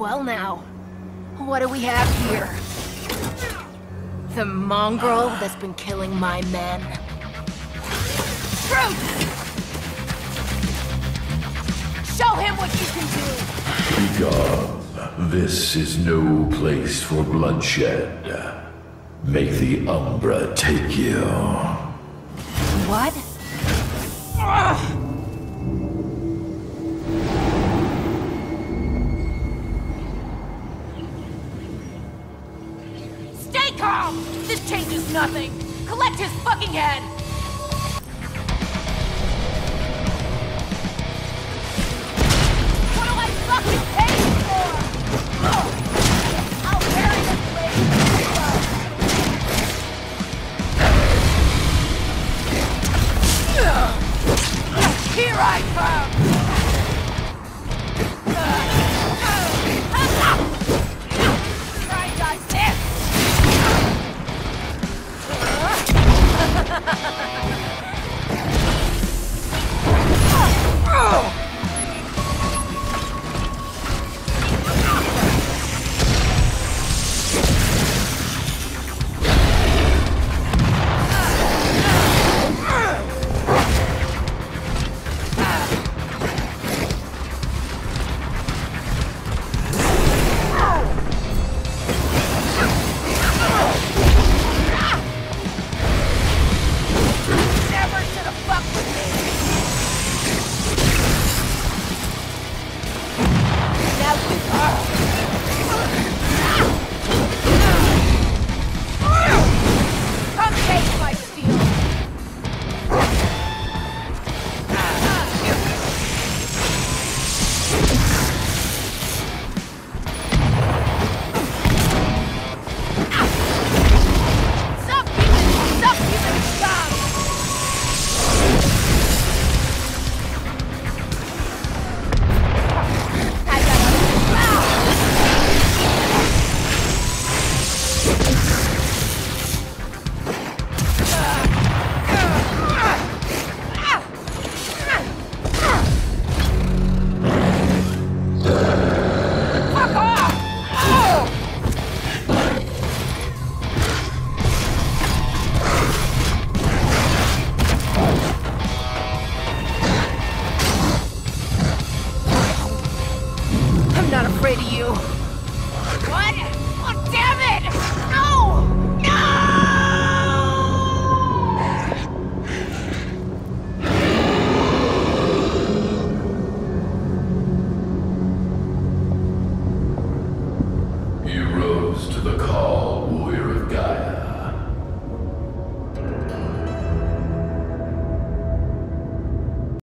Well now, what do we have here? The mongrel that's been killing my men. Truth! Show him what you can do! Begone. This is no place for bloodshed. Make the Umbra take you. What? Stay calm! This changes nothing! Collect his fucking head! What do I fucking pay you for? I'll bury this blade! Here I come! Try and dodge this! To the call.